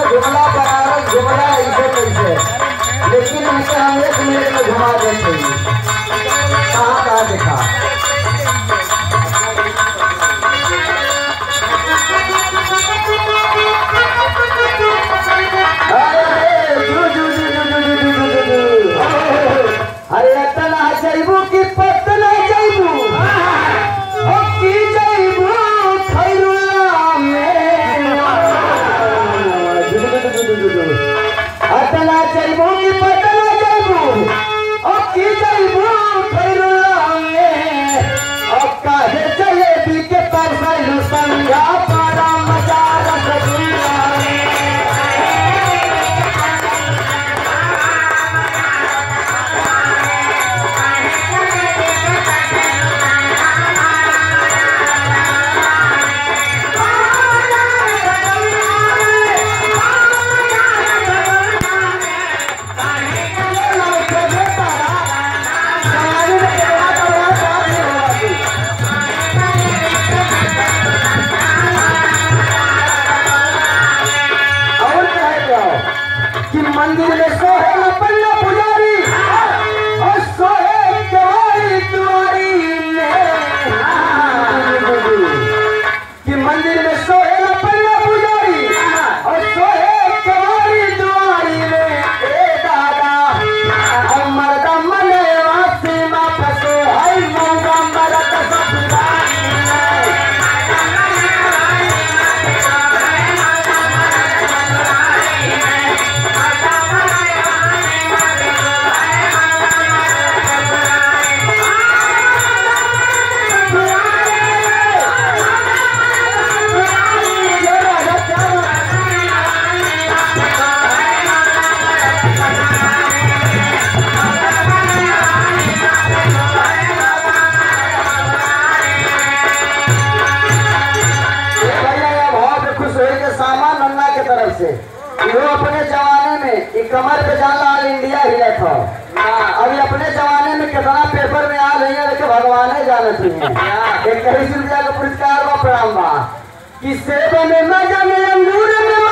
जुमला बनारस जुमला ऐसे कैसे, लेकिन इसे हम 1 मिनट में घुमा देते हैं। कहाँ कहाँ दिखा अरे इतना जैबू की पतना जैबू की जैबू खैरुल्ला में अतना जैबू की पतना जैबू की जैबू खैरुल्ला में काहे जलेबी के परसैलू संगा पारा मजा रसगुल्ला मंदिर में सोहे पल्ला पुजारी और सोहे तुम्हारी तुम्हारी कि मंदिर में सोहे पल्ला पुजारी और सोहे तुम्हारी तुम्हारी में ए दादा मर्दा मने वासी मा फसे है मौका मरत ससुराली से वो अपने जमाने में एक कमर पे जान लाल इंडिया हिला था। अभी अपने जमाने में कितना पेपर में आ रही है लेकिन भगवान ही जानते हैं। 21 रुपया का पुरस्कार व प्रणाम बा कि सेब में मजा में अंगूर में